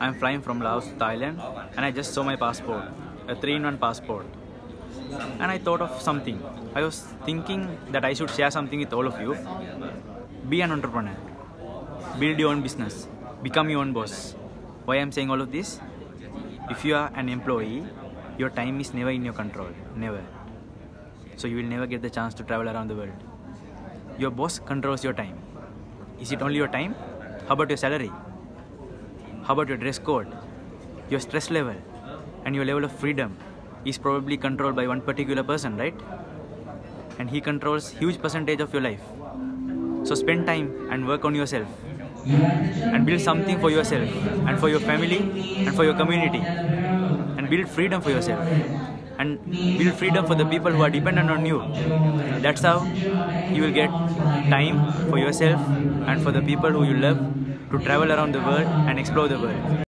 I'm flying from Laos to Thailand and I just saw my passport, a 3-in-1 passport. And I thought of something. I was thinking that I should share something with all of you. Be an entrepreneur. Build your own business. Become your own boss. Why I'm saying all of this? If you are an employee, your time is never in your control. Never. So you will never get the chance to travel around the world. Your boss controls your time. Is it only your time? How about your salary? How about your dress code? Your stress level and your level of freedom is probably controlled by one particular person, right? And he controls huge percentage of your life. So spend time and work on yourself and build something for yourself and for your family and for your community, and build freedom for yourself and build freedom for the people who are dependent on you. That's how you will get time for yourself and for the people who you love to travel around the world and explore the world.